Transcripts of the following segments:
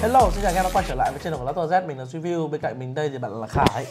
Hello, xin chào anh em đã quay trở lại với channel của Laptop Z. Mình là Review, bên cạnh mình đây thì bạn là Khải.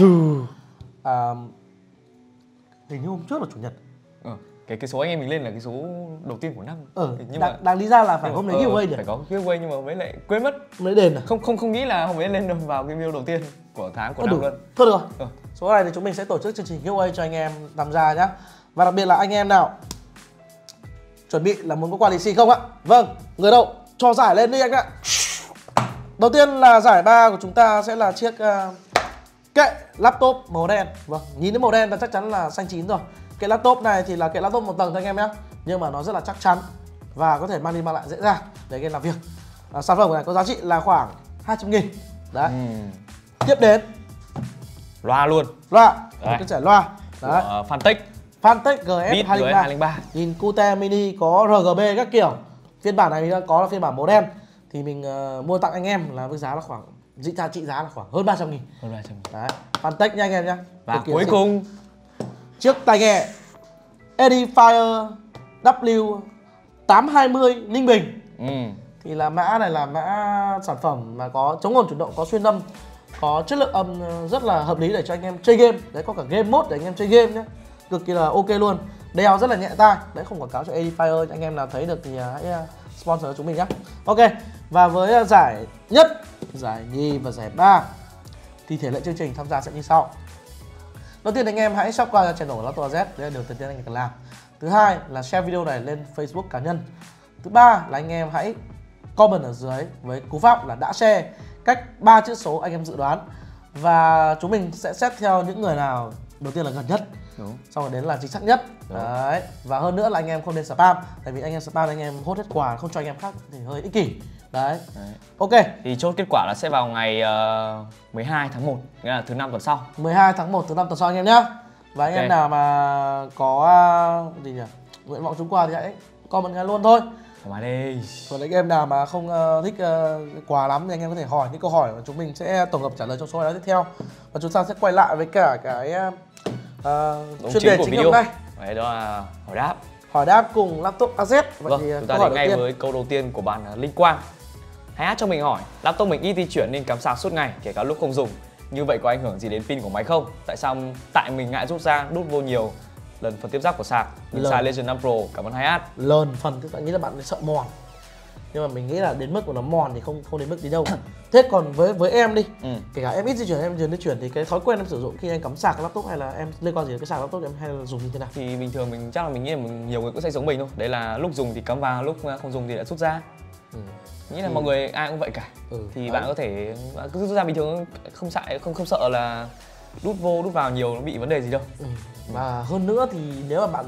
Hình như hôm trước là chủ nhật. Cái số anh em mình lên là cái số đầu tiên của năm. Nhưng mà đáng lý ra là phải hôm đấy giveaway nhỉ? Phải có giveaway nhưng mà mới lại quên mất. Lấy đền à? Không nghĩ là hôm đấy lên vào cái video đầu tiên của tháng của năm luôn. Thôi được rồi. Số này thì chúng mình sẽ tổ chức chương trình giveaway cho anh em tham gia nhá. Và đặc biệt là anh em nào chuẩn bị là muốn có quà lì xì không ạ? Vâng, người đâu? Cho giải lên đi anh ạ. Đầu tiên là giải ba của chúng ta sẽ là chiếc kệ laptop màu đen. Vâng, nhìn đến màu đen là chắc chắn là xanh chín rồi. Kệ laptop này thì là kệ laptop một tầng thôi anh em nhé, nhưng mà nó rất là chắc chắn và có thể mang đi mang lại dễ dàng để anh em làm việc. Sản phẩm này có giá trị là khoảng 200.000. Đấy. Tiếp đến loa luôn. Loa, một cái giải loa. Đấy. Fantech GS203. Nhìn cute mini có RGB các kiểu. Phiên bản này có là phiên bản màu đen thì mình mua tặng anh em là với giá là khoảng trị giá là khoảng hơn 300.000. Hơn 300.000. Đấy, Fantech nha anh em nhé. Và cuối cùng chiếc tai nghe Edifier W820 Ninh Bình. Thì là mã này là mã sản phẩm mà có chống ồn chuyển động, có xuyên âm, có chất lượng âm rất là hợp lý để cho anh em chơi game. Đấy, có cả game mode để anh em chơi game nhé, cực kỳ là ok luôn. Đeo rất là nhẹ tai. Đấy, không quảng cáo cho Edifier, anh em nào thấy được thì hãy sponsor chúng mình nhé. Ok, và với giải nhất, giải nhì và giải ba thì thể lệ chương trình tham gia sẽ như sau. Đầu tiên anh em hãy subscribe cho channel của Laptop Z, đấy là điều đầu tiên anh em cần làm. Thứ hai là share video này lên Facebook cá nhân. Thứ ba là anh em hãy comment ở dưới với cú pháp là đã share cách 3 chữ số anh em dự đoán. Và chúng mình sẽ xét theo những người nào đầu tiên là gần nhất. Đúng. Xong rồi đến là chính xác nhất. Đúng. Đấy. Và hơn nữa là anh em không nên spam. Tại vì anh em spam anh em hốt hết quà, không cho anh em khác thì hơi ích kỷ. Đấy. Ok. Thì chốt kết quả là sẽ vào ngày 12 tháng 1, nghĩa là thứ 5 tuần sau. 12 tháng 1 thứ 5 tuần sau anh em nhé. Và anh em nào mà có gì nhỉ? Nguyện vọng trúng quà thì hãy comment ngay luôn thôi. Thoải mái đi. Còn anh em nào mà không thích quà lắm thì anh em có thể hỏi những câu hỏi và chúng mình sẽ tổng hợp trả lời trong số đó tiếp theo. Và chúng ta sẽ quay lại với cả cái chuyên đề chính hôm nay. Đấy, đó là hỏi đáp cùng Laptop AZ. Vâng, chúng ta đến ngay với câu đầu tiên của bạn Linh Quang. Hãy cho mình hỏi, laptop mình ít di chuyển nên cắm sạc suốt ngày, kể cả lúc không dùng. Như vậy có ảnh hưởng gì đến pin của máy không? Tại mình ngại rút ra, đút vô nhiều lần phần tiếp giáp của sạc. Mình xài Legend 5 Pro, cảm ơn 2H. Lần phần tức là nghĩ là bạn sợ mòn. Nhưng mà mình nghĩ là đến mức của nó mòn thì không đến mức gì đâu. Thế còn với em đi, kể cả em ít di chuyển, em dần di chuyển thì cái thói quen em sử dụng khi anh cắm sạc laptop hay là em liên quan gì đến cái sạc laptop em hay là dùng như thế nào? Thì bình thường mình chắc là mình nghĩ là nhiều người cũng sẽ giống mình thôi. Đấy là lúc dùng thì cắm vào, lúc không dùng thì lại rút ra. Nghĩ là mọi người ai cũng vậy cả. Thì bạn có thể cứ rút ra bình thường, không sợ là đút vào nhiều nó bị vấn đề gì đâu. Và hơn nữa thì nếu mà bạn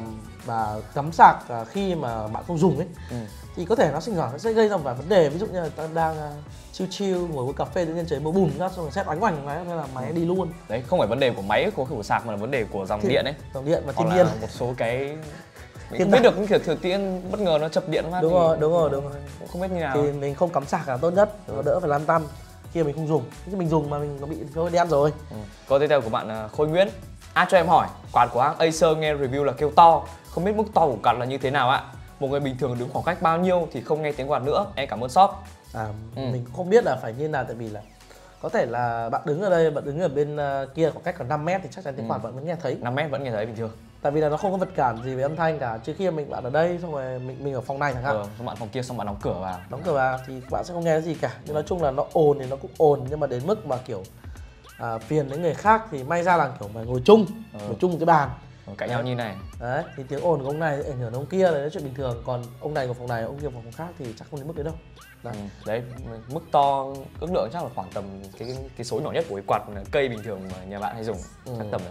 mà cắm sạc khi mà bạn không dùng ấy thì có thể nó sinh nó sẽ gây ra một vài vấn đề. Ví dụ như là ta đang chill ngồi uống cà phê tự nhiên trời mưa bùn ra xong rồi sét oánh oành cái là máy đi luôn. Đấy, không phải vấn đề của máy của sạc mà là vấn đề của dòng điện ấy. Dòng điện và thiên nhiên. Một số cái mình không biết được những kiểu thời tiết bất ngờ nó chập điện mà. Đúng rồi. Cũng không biết như nào. Thì mình không cắm sạc là tốt nhất, nó đỡ phải lăn tăn khi mình không dùng. Khi mình dùng mà mình nó bị thôi đen rồi. Câu tiếp theo của bạn Khôi Nguyễn. Cho em hỏi, quạt của hãng Acer nghe review là kêu to, không biết mức to của quạt là như thế nào ạ? Một người bình thường đứng khoảng cách bao nhiêu thì không nghe tiếng quạt nữa? Em cảm ơn shop. Mình cũng không biết là phải như nào, tại vì là có thể là bạn đứng ở đây, bạn đứng ở bên kia khoảng cách còn 5 mét thì chắc chắn tiếng quạt bạn vẫn nghe thấy. 5 mét vẫn nghe thấy bình thường. Tại vì là nó không có vật cản gì về âm thanh cả, trừ khi bạn ở đây xong rồi mình ở phòng này chẳng hạn. Xong bạn phòng kia xong bạn đóng cửa vào. Thì bạn sẽ không nghe cái gì cả. Nhưng nói chung là nó ồn thì nó cũng ồn, nhưng mà đến mức mà kiểu phiền đến người khác thì may ra là kiểu mà ngồi chung một cái bàn cạnh nhau như này. Đấy, thì tiếng ồn của ông này ảnh hưởng đến ông kia là chuyện bình thường, còn ông này của phòng này, ông kia của phòng khác thì chắc không đến mức đấy đâu. Đấy, mức to ước lượng chắc là khoảng tầm cái số nhỏ nhất của cái quạt cây bình thường mà nhà bạn hay dùng, chắc tầm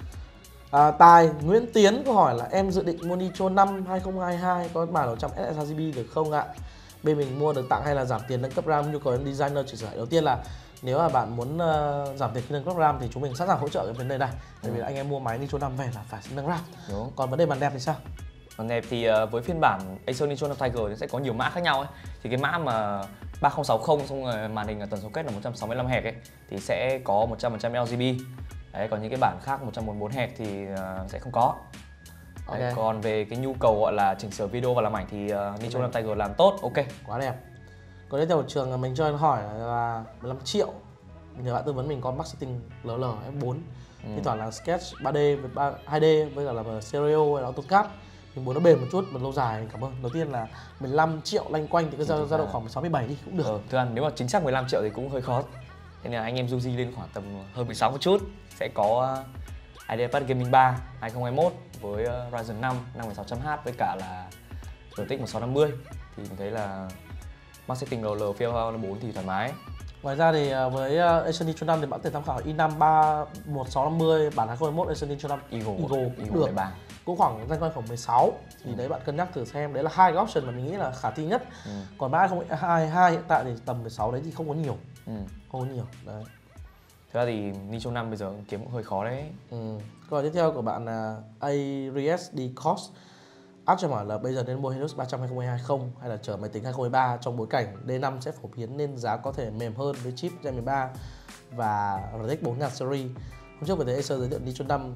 đó. Tài Nguyễn Tiến có hỏi là em dự định mua Nitro 5 2022 có bản 100 sRGB được không ạ? Bên mình mua được tặng hay là giảm tiền nâng cấp RAM, nhu cầu đến designer chỉ sửa. Đầu tiên là nếu mà bạn muốn giảm tiền khi nâng cấp RAM thì chúng mình sẵn sàng hỗ trợ cái vấn đề này. Tại vì là anh em mua máy Nitro 5 về là phải nâng RAM. Còn vấn đề màn đẹp thì sao? Màn đẹp thì với phiên bản Acer Nitro 5 Tiger thì sẽ có nhiều mã khác nhau ấy. Thì cái mã mà 3060 xong rồi màn hình tần số kết là 165 Hz ấy thì sẽ có 100% RGB. Đấy, còn những cái bản khác 144 Hz thì sẽ không có. Đấy, còn về cái nhu cầu gọi là chỉnh sửa video và làm ảnh thì Nitro 5 Tiger làm tốt, ok. Quá đẹp. Còn tiếp theo trường mình cho anh hỏi là 15 triệu. Mình nhờ bạn tư vấn mình có marketing LL F4. Thi thoảng là sketch 3D với 2D với cả là stereo hay là AutoCAD. Mình muốn nó bền một chút mà lâu dài. Cảm ơn. Đầu tiên là 15 triệu loanh quanh thì cứ dao động khoảng 16 17 đi cũng được. Thưa anh, nếu mà chính xác 15 triệu thì cũng hơi khó. Thế nên là anh em du di lên khoảng tầm hơn 16 một chút. Sẽ có IdeaPad Gaming 3 2021 với Ryzen 5 5600H với cả là RTX 1650. Thì mình thấy là marketing LL Field 4 thì thoải mái. Ngoài ra thì với Acer Nitro 5 thì bạn có thể tham khảo i5 31650 bản 2021 Acer Nitro 5 Eagle cũng được. Cũng khoảng danh quanh khoảng 16 thì đấy bạn cân nhắc thử xem. Đấy là hai cái option mà mình nghĩ là khả thi nhất. Còn 3022 hiện tại thì tầm 16 đấy thì không có nhiều. Không có nhiều. Đấy. Thực ra thì Nitro 5 bây giờ kiếm cũng hơi khó đấy. Câu hỏi tiếp theo của bạn là Aries Cost. Áp cho hỏi là bây giờ nên mua Helios 300 2022 không hay là chờ máy tính 2023 trong bối cảnh D5 sẽ phổ biến nên giá có thể mềm hơn với chip Gen 13 và RTX 4000 series. Hôm trước vừa thấy Acer giới thiệu Nitro 5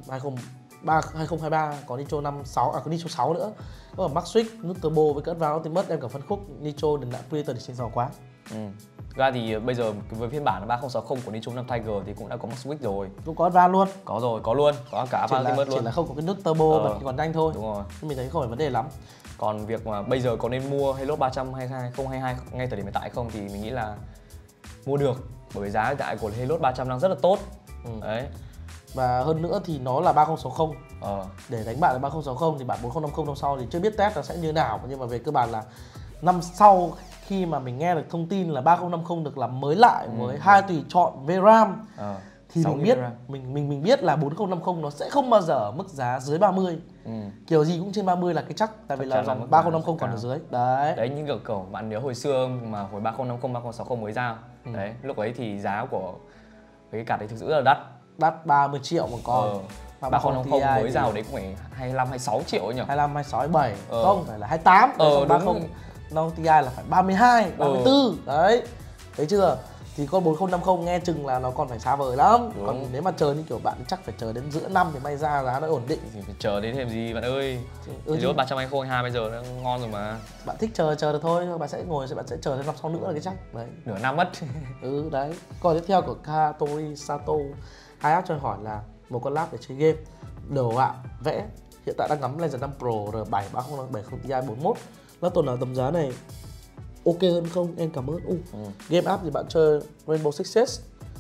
2023 có Nitro 56 có Nitro 6 nữa. Có cả Max Switch, nút turbo với cỡ vào Ultimate đem cả phân khúc Nitro đến lại Predator thì xinh xò quá. Ra thì bây giờ với phiên bản 3060 của Nitro 5 Tiger thì cũng đã có Max Switch rồi. Cũng có Advan luôn. Có rồi, có luôn, có cả Advan Ultimate luôn. Chỉ là không có cái nút turbo bật còn nhanh thôi. Đúng rồi. Nhưng mình thấy không phải vấn đề lắm. Còn việc mà bây giờ có nên mua Helios 300 2022 ngay thời điểm hiện tại không thì mình nghĩ là mua được, bởi vì giá hiện tại của Helios 300 đang rất là tốt. Đấy. Và hơn nữa thì nó là 3060. Để đánh bại được 3060 thì bản 4050 năm sau thì chưa biết test là sẽ như nào, nhưng mà về cơ bản là năm sau khi mà mình nghe được thông tin là 3050 được làm mới lại với 2 tùy chọn VRAM thì mình biết mình biết là 4050 nó sẽ không bao giờ ở mức giá dưới 30. Kiểu gì cũng trên 30 là cái chắc, tại vì là dòng 3050 còn ở dưới. Đấy những kiểu bạn nhớ hồi xưa mà hồi 3050 3060 mới ra. Đấy, lúc ấy thì giá của cái card đấy thực sự rất là đắt. Đắt 30 triệu một con. 3050 mới ra đấy cũng phải 25 26 triệu ấy nhỉ. 25 26 27. Không, phải là 28. Còn 3050 Ti là phải 32, 34. Đấy. Thấy chưa? Thì con 4050 nghe chừng là nó còn phải xa vời lắm. Còn nếu mà chờ như kiểu bạn chắc phải chờ đến giữa năm thì may ra giá nó ổn định. Thì phải chờ đến thêm gì bạn ơi. Helios 300 2022 bây giờ nó ngon rồi mà. Bạn thích chờ được thôi, bạn sẽ chờ đến năm sau nữa là cái chắc. Đấy. Nửa năm mất. Đấy. Còn tiếp theo của Katori Sato. Hai app cho hỏi là một con lab để chơi game, đồ họa, vẽ. Hiện tại đang ngắm Legend 5 Pro R7 3070 Ti 41. Laptop nào tầm giá này ok hơn không? Em cảm ơn. Game app thì bạn chơi Rainbow Six Siege,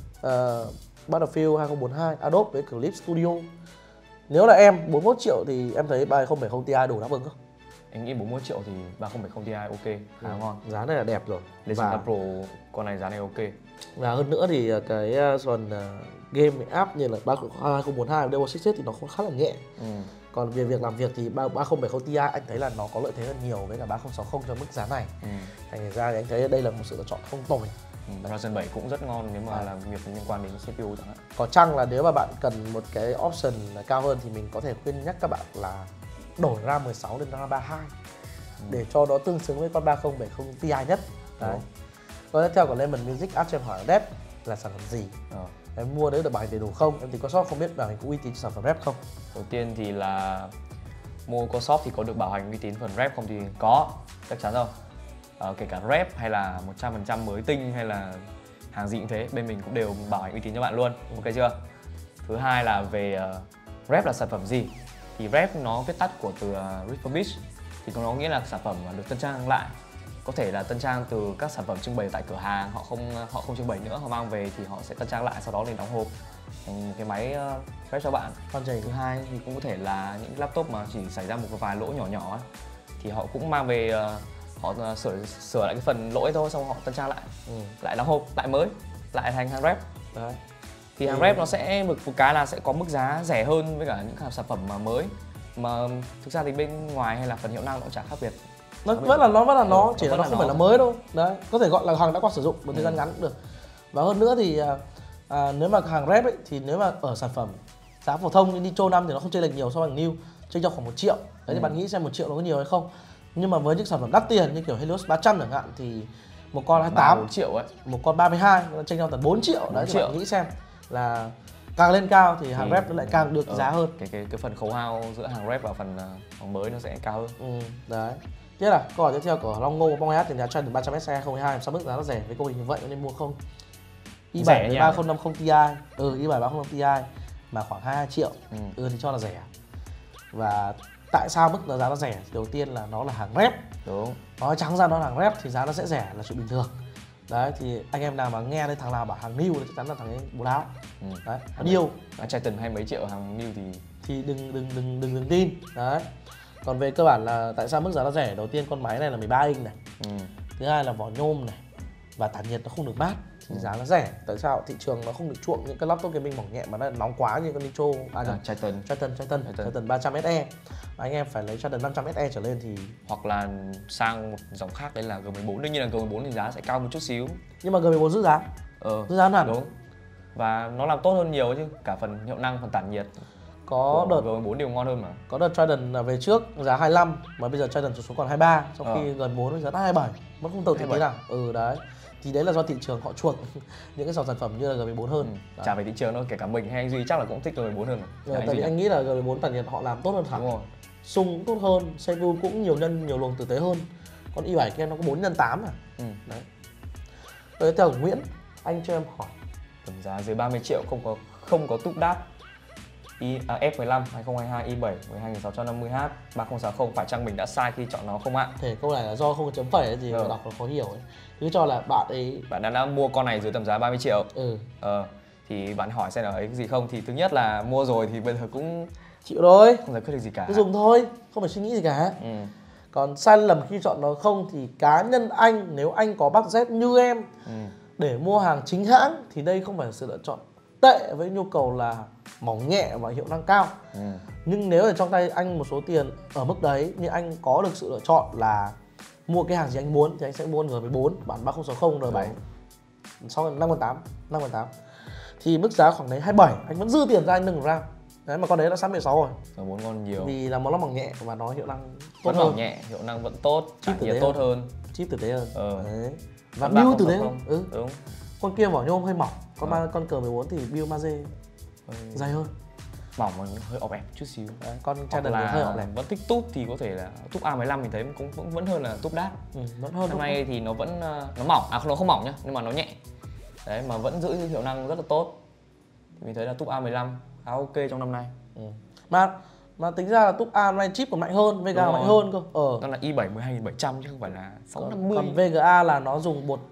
Battlefield 2042, Adobe với Clip Studio. Nếu là em 41 triệu thì em thấy 3070 Ti đủ đáp ứng không? Em nghĩ 41 triệu thì 3070 Ti ok, khá ngon. Giá này là đẹp rồi. Legend 5 Pro con này giá này ok. Và hơn nữa thì cái phần game app như là 2042 Rainbow Six Siege thì nó cũng khá là nhẹ. Còn về việc làm việc thì 3070 Ti anh thấy là nó có lợi thế hơn nhiều với cả 3060 cho mức giá này. Thành ra thì anh thấy đây là một sự lựa chọn không tồi. Ryzen 7 cũng rất ngon nếu mà làm việc liên quan đến CPU chẳng hạn. Có chăng là nếu mà bạn cần một cái option cao hơn thì mình có thể khuyên nhắc các bạn là đổi RAM 16 lên RAM 32 để cho nó tương xứng với con 3070 Ti nhất. Đấy. Còn tiếp theo của Lemon Music app cho em hỏi Rep là sản phẩm gì? Em mua đấy được bảo hành đầy đủ không? Em thì có shop không biết bảo hành có uy tín sản phẩm Rep không? Đầu tiên thì là mua có shop thì có được bảo hành uy tín phần Rep không thì có, chắc chắn rồi. Kể cả Rep hay là 100% mới tinh hay là hàng gì cũng thế, bên mình cũng đều bảo hành uy tín cho bạn luôn. Ok chưa? Thứ hai là về Rep là sản phẩm gì? Thì Rep nó viết tắt của từ refurbish, thì nó nghĩa là sản phẩm được tân trang lại. Có thể là tân trang từ các sản phẩm trưng bày tại cửa hàng, họ không trưng bày nữa, họ mang về thì họ sẽ tân trang lại, sau đó lên đóng hộp thành một cái máy Rep cho bạn. Thứ hai thì cũng có thể là những laptop mà chỉ xảy ra một vài lỗ nhỏ nhỏ ấy, thì họ cũng mang về, họ sửa lại cái phần lỗi thôi, xong họ tân trang lại, lại đóng hộp, lại mới, lại thành hàng Rep. Đấy. Thì hàng Rep nó sẽ một cái là sẽ có mức giá rẻ hơn với cả những sản phẩm mà mới, mà thực ra thì bên ngoài hay là phần hiệu năng nó cũng chẳng khác biệt. Nó vẫn là nó chỉ là nó không phải là mới đâu. Đấy, có thể gọi là hàng đã qua sử dụng một thời gian ngắn cũng được. Và hơn nữa thì nếu mà hàng Rep ấy, thì nếu mà ở sản phẩm giá phổ thông như Nitro 5 thì nó không chênh lệch nhiều so với hàng New, chênh trong khoảng 1 triệu. Đấy thì bạn nghĩ xem 1 triệu nó có nhiều hay không? Nhưng mà với những sản phẩm đắt tiền như kiểu Helios 300 chẳng hạn thì một con 28 4 triệu ấy, một con 32 nó chênh nhau tận 4 triệu. Đấy thì bạn nghĩ xem là càng lên cao thì hàng Thì- rep nó lại càng được giá hơn. Cái phần khấu hao giữa hàng rep và phần hàng mới nó sẽ cao hơn. Đấy. Tiếp là câu hỏi tiếp theo của Long Ngô, mong hát tiền giá Trident 300 SE 2022 sao mức giá nó rẻ với cô hình như vậy nên mua không? i7 Rẻ nha. 3050 Ti. i7 3050 Ti mà khoảng 22 triệu. Thì cho là rẻ. Và tại sao mức giá nó rẻ? Đầu tiên là nó là hàng rep. Đúng. Nói trắng ra nó là hàng rep thì giá nó sẽ rẻ là chuyện bình thường. Đấy thì anh em nào mà nghe thấy thằng nào bảo hàng new thì chắc chắn là thằng ấy bố láo. Đấy, hàng new. Trident hay mấy triệu hàng new thì đừng tin. Đấy. Còn về cơ bản là tại sao mức giá nó rẻ? Đầu tiên con máy này là 13 inch này. Thứ hai là vỏ nhôm này và tản nhiệt nó không được mát thì giá nó rẻ. Tại sao thị trường nó không được chuộng những cái laptop gaming mỏng nhẹ mà nó nóng quá như con Nitro Trident 300 SE. Anh em phải lấy Trident 500 SE trở lên thì hoặc là sang một dòng khác đấy là G14. Đương nhiên là G14 thì giá sẽ cao một chút xíu. Nhưng mà G14 giữ giá. Giữ giá hẳn. Đúng. Và nó làm tốt hơn nhiều chứ, cả phần hiệu năng, phần tản nhiệt. Có đợt G14 đều ngon hơn mà. Có đợt Trident về trước giá 25 mà bây giờ Trident xuống còn 23, trong khi G4 giá 27, mất không tầm tí nào. Đấy. Thì đấy là do thị trường họ chuộng những cái dòng sản phẩm như là G14 hơn. Chả về thị trường đâu, kể cả mình hay anh Duy chắc là cũng thích G14 hơn. Tại vì anh nghĩ là G14 tản nhiệt họ làm tốt hơn hẳn. Đúng rồi. Sung tốt hơn, CPU cũng nhiều luồng tử tế hơn. Còn i7 kia nó có 4x8 à. Đấy. Tiếp theo của Nguyễn, anh cho em hỏi tầm giá dưới 30 triệu không có túp đát F15 2022 i7 12650H 3060 phải chăng mình đã sai khi chọn nó không ạ? Thế câu này là do không có chấm phẩy hay gì mà đọc nó khó hiểu ấy. Cứ cho là bạn đã mua con này dưới tầm giá 30 triệu. Thì bạn hỏi xem là ấy cái gì không, thì thứ nhất là mua rồi thì bây giờ cũng chịu thôi, không giải quyết được gì cả. cứ dùng thôi, không phải suy nghĩ gì cả. Còn sai lầm khi chọn nó không thì cá nhân anh, nếu anh có budget như em để mua hàng chính hãng thì đây không phải là sự lựa chọn tệ với nhu cầu là mỏng nhẹ và hiệu năng cao. Nhưng nếu ở trong tay anh một số tiền ở mức đấy, nhưng anh có được sự lựa chọn là mua cái hàng gì anh muốn thì anh sẽ mua G14 bản 3060 R7 sau 5.8 thì mức giá khoảng đấy 27, anh vẫn dư tiền ra anh nâng RAM. Đấy mà con đấy đã sẵn 16 rồi. G4 ngon nhiều. Vì là nó mỏng nhẹ và nó hiệu năng tốt vẫn hơn. Mỏng nhẹ, hiệu năng vẫn tốt, chip nhiệt tốt hơn. Chip tử tế hơn. Đấy. Và Con build tử tế hơn. Đúng. Con kia vỏ nhôm hơi mỏng, con G14 thì build maze dày hơn. Mỏng mà hơi ọp ẹp chút xíu. Đấy, con Trident hơi ọp ẹp. Vẫn thích túp thì có thể là túp A15 mình thấy cũng vẫn hơn là túp đát. Vẫn hơn. Năm nay thì nó vẫn nó mỏng, nó không mỏng nhá, nhưng mà nó nhẹ. Đấy mà vẫn giữ hiệu năng rất là tốt. Thì mình thấy là túp A15 khá ok trong năm nay. Mà tính ra là túp A năm nay chip còn mạnh hơn, VGA mạnh hơn cơ. Nó là i7 12700 chứ không phải là 650. Còn VGA là nó dùng một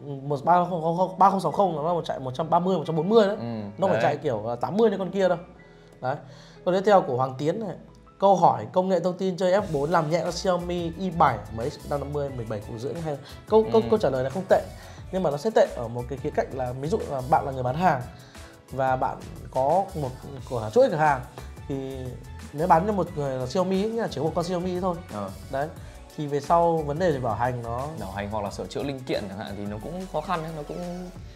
3060 nó chạy 130 140 đấy. Nó phải chạy kiểu 80 như con kia đâu. Đấy. Còn tiếp theo của Hoàng Tiến này. Câu hỏi công nghệ thông tin chơi F4 làm nhẹ các Xiaomi i7 mấy 550 17 củ rưỡi hay câu trả lời này không tệ. Nhưng mà nó sẽ tệ ở một cái khía cạnh là ví dụ là bạn là người bán hàng và bạn có một chuỗi cửa hàng thì nếu bán cho một người là Xiaomi như là chỉ một con Xiaomi thôi. Đấy. Thì về sau vấn đề về bảo hành hoặc là sửa chữa linh kiện chẳng hạn thì nó cũng khó khăn ấy, nó cũng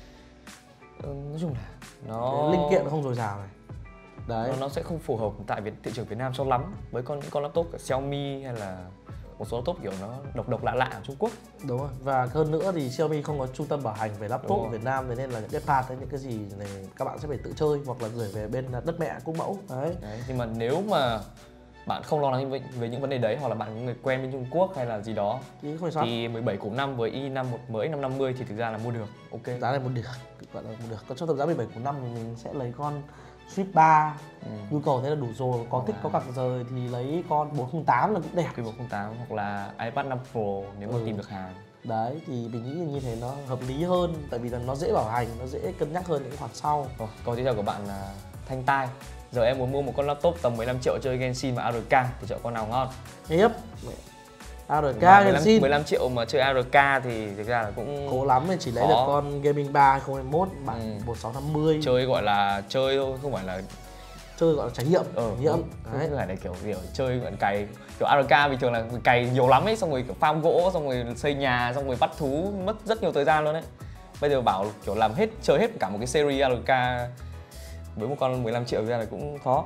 nói chung là nó linh kiện nó không dồi dào này. Đấy. Nó sẽ không phù hợp tại thị trường Việt Nam cho lắm với những con laptop của Xiaomi hay là một số laptop kiểu nó độc lạ ở Trung Quốc. Đúng rồi. Và hơn nữa thì Xiaomi không có trung tâm bảo hành về laptop ở Việt Nam, thế nên là những cái part hay những cái gì này các bạn sẽ phải tự chơi hoặc là gửi về bên đất mẹ quốc mẫu. Đấy. Nhưng mà nếu mà bạn không lo lắng về những vấn đề đấy hoặc là bạn có người quen bên Trung Quốc hay là gì đó thì 17 củ 5 với i5 một mới 550 thì thực ra là mua được. Ok. Giá này mua được, gọi là mua được. Còn trong tầm giá 17 củ 5 thì mình sẽ lấy con Swift 3. Nhu cầu thế là đủ rồi, có thích có cặp rời thì lấy con 408 là cũng đẹp. Cái 408 hoặc là iPad 5 Pro nếu mà tìm được hàng. Đấy thì mình nghĩ như thế nó hợp lý hơn, tại vì là nó dễ bảo hành, nó dễ cân nhắc hơn những khoản sau. Câu tiếp theo của bạn là Thanh Tai. Giờ em muốn mua một con laptop tầm 15 triệu chơi Genshin và ARK thì chọn con nào ngon? Tiếp ARK Genshin 15 triệu mà chơi ARK thì thực ra là cũng cố lắm thì chỉ lấy được con Gaming 3 2021 bản 1650. Chơi gọi là chơi thôi, không phải là chơi gọi là trải nghiệm. Đấy. Không phải là kiểu chơi gọi cày kiểu ARK bình thường là cày nhiều lắm ấy, xong rồi kiểu farm gỗ, xong rồi xây nhà, xong rồi bắt thú, mất rất nhiều thời gian luôn đấy. Bây giờ bảo kiểu làm hết chơi hết cả một cái series ARK với một con 15 triệu ra là cũng khó.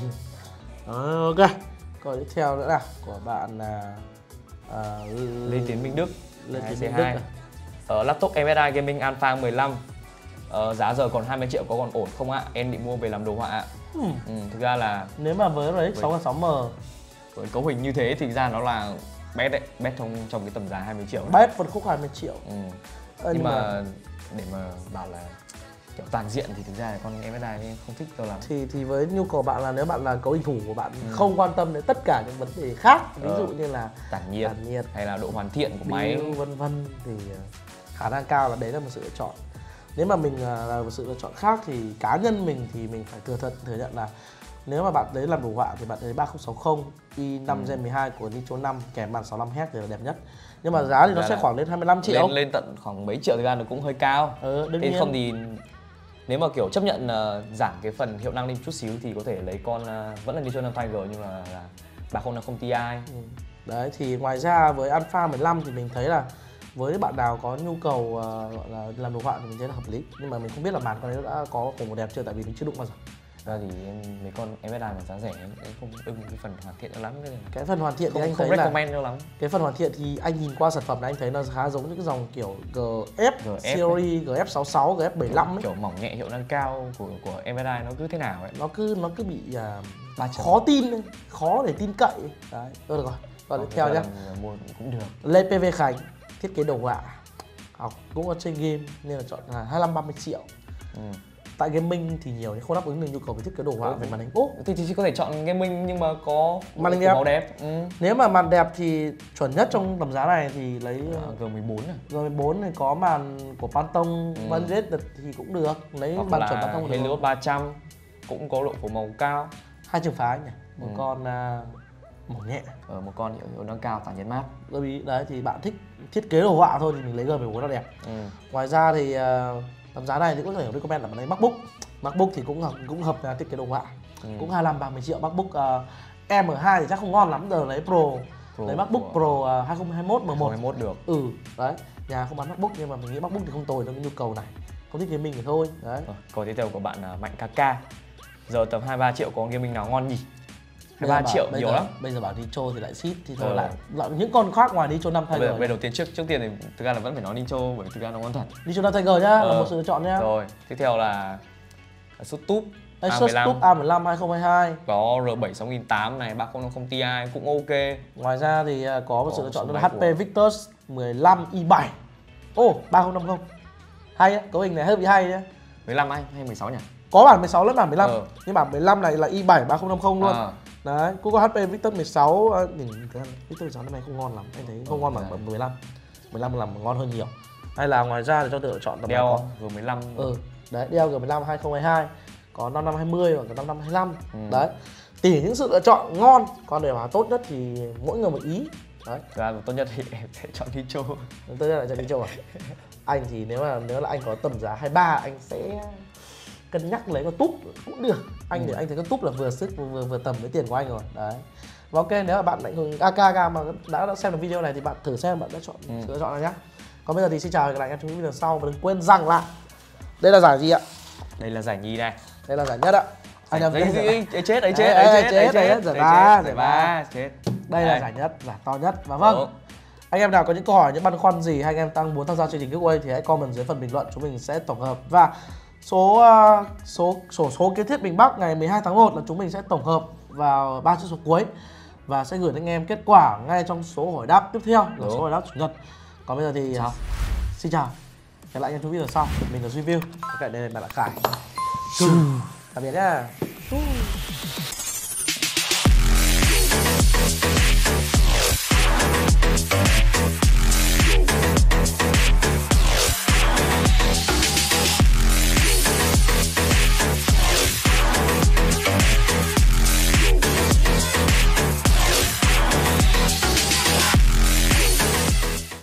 Ok. Câu tiếp theo nữa nào của bạn là Lê Tiến Minh Đức. Lê Tiến Minh Đức. Laptop MSI Gaming Alpha 15 Giá giờ còn 20 triệu có còn ổn không ạ? Em định mua về làm đồ họa ạ. Thực ra là nếu mà với RX 606M với cấu hình như thế thì ra nó là bét đấy, bét trong cái tầm giá 20 triệu. bét phân khúc 20 triệu. Nhưng mà để mà bảo là kiểu toàn diện thì thực ra là con MSI không thích đâu lắm. Thì với nhu cầu bạn là nếu bạn là cấu hình thủ của bạn không quan tâm đến tất cả những vấn đề khác, ví dụ như là tản nhiệt hay là độ hoàn thiện của máy vân vân, thì khả năng cao là đấy là một sự lựa chọn. Nếu mà mình là một sự lựa chọn khác thì cá nhân mình thì mình phải thừa nhận là nếu mà bạn đấy làm đồ họa thì bạn thấy 3060 i5 Gen 12 của Nitro 5 kèm màn 65Hz thì là đẹp nhất. Nhưng mà giá thì nó sẽ khoảng lên 25 triệu. Lên tận khoảng mấy triệu thì ra nó cũng hơi cao. Đương không thì nếu mà kiểu chấp nhận giảm cái phần hiệu năng lên chút xíu thì có thể lấy con vẫn là Nitro 5 Tiger nhưng là 3050 Ti. Đấy thì ngoài ra với Alpha 15 thì mình thấy là với bạn nào có nhu cầu gọi là làm đồ họa thì mình thấy là hợp lý, nhưng mà mình không biết là màn con đấy đã có cổ một đẹp chưa, tại vì mình chưa đụng bao giờ. Ra thì mấy con MSI mà giá rẻ em không ưng cái phần hoàn thiện lắm. Cái phần hoàn thiện thì anh không thấy recommend đâu lắm. Cái phần hoàn thiện thì anh nhìn qua sản phẩm này anh thấy nó khá giống những cái dòng kiểu GF series, GF66, GF75 ấy. Kiểu mỏng nhẹ hiệu năng cao của MSI nó cứ thế nào ấy. Nó cứ bị khó tin, khó để tin cậy. Đấy, được rồi. Còn tiếp theo nhá. Mua cũng được. Lê PV Khánh thiết kế đồ họa. Học cũng có chơi game nên là chọn là 25-30 triệu. Tại gaming thì nhiều không đáp ứng được nhu cầu về thiết kế đồ họa về màn hình. Thì chỉ có thể chọn gaming nhưng mà có màn hình màu đẹp. Nếu mà màn đẹp thì chuẩn nhất trong tầm giá này thì lấy G14 này. G14 này có màn của Pantone Vanjet thì cũng được. Lấy hoặc màn là chuẩn Pantone Helios 300 cũng có độ phủ màu cao. Hai trường phái nhỉ. Một con mỏng nhẹ. Một con hiệu năng cao, tản nhiệt mát. Đấy thì bạn thích thiết kế đồ họa thôi thì mình lấy G14 là đẹp. Ngoài ra thì tầm giá này thì cũng có thể recommend là bạn lấy MacBook. MacBook thì cũng hợp thiết kế đồ họa. Cũng 25-30 triệu. MacBook M2 thì chắc không ngon lắm, giờ lấy Pro. Lấy MacBook Pro 2021 M1. 2021 được. Đấy. Nhà không bán MacBook nhưng mà mình nghĩ MacBook thì không tồi trong cái nhu cầu này. Không thích gaming thì thôi. Đấy. Câu tiếp theo của bạn là Mạnh KK. Giờ tầm 23 triệu có gaming nào ngon nhỉ? 23 triệu nhiều lắm. Bây giờ bảo Nitro thì lại xít thì thôi lại những con khác ngoài Nitro 5 Tiger. Bây đầu tiên trước tiên thì thực ra là vẫn phải nói Nitro bởi thực ra nó ngon thật. Nitro 5 Tiger nhá, là một sự lựa chọn nhá. Rồi, tiếp theo là Asus TUF Asus TUF A15 2022. Có R7 6800 này, 3050 Ti cũng ok. Ngoài ra thì có một sự lựa chọn đó là HP Victus 15 i7. 3050. Hay á, cấu hình này hơi bị hay nhá. 15 hay 16 nhỉ? Có bản 16 lẫn bản 15. Nhưng bản 15 này là i7 3050 luôn. Đấy, cũng có HP Victus 16, Victus 16 năm nay không ngon lắm, anh thấy không ngon bằng 15. 15 làm ngon hơn nhiều. Hay là ngoài ra thì cho lựa chọn tầm Dell G15. Đấy, Dell G15 2022, có 5520 hoặc 5525. Đấy. Tỉ những sự lựa chọn ngon, còn để mà tốt nhất thì mỗi người một ý. Đấy. Ra tốt nhất thì em sẽ chọn Nitro. Tốt nhất là chọn Nitro à? Anh thì nếu là anh có tầm giá 23 anh sẽ cân nhắc lấy con TUF cũng được. Anh thì anh thấy con TUF là vừa sức vừa tầm với tiền của anh rồi. Đấy. Và ok, nếu mà bạn lại AK mà đã xem được video này thì bạn thử xem bạn đã chọn sự lựa chọn này nhá. Còn bây giờ thì xin chào và hẹn gặp lại em trong những video sau, và đừng quên rằng là đây là giải gì ạ? Đây là giải nhì này. Đây là giải nhất ạ. Anh em chết. Giải ba. Chết. Đây là giải nhất, giải to nhất. Và vâng. Anh em nào có những câu hỏi, những băn khoăn gì hay anh em đang muốn tham gia chương trình giveaway thì hãy comment dưới phần bình luận, chúng mình sẽ tổng hợp. Và số kiến thiết miền Bắc ngày 12 tháng 1 là chúng mình sẽ tổng hợp vào 3 chữ số cuối và sẽ gửi đến anh em kết quả ngay trong số hỏi đáp tiếp theo là số hỏi đáp chủ nhật. Còn bây giờ thì xin chào, hẹn lại anh em trong video sau. Mình là Review, đây là bạn là Khải. Tạm biệt nhá.